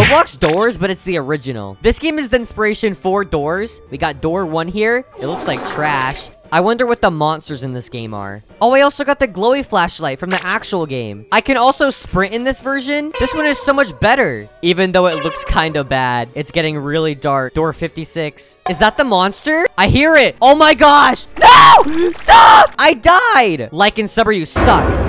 Roblox Doors, but it's the original. This game is the inspiration for Doors. We got door 1 here. It looks like trash. I wonder what the monsters in this game are. Oh, I also got the glowy flashlight from the actual game. I can also sprint in this version. This one is so much better, even though it looks kind of bad. It's getting really dark. Door 56. Is that the monster? I hear it. Oh my gosh. No! Stop! I died. Like and sub or you suck.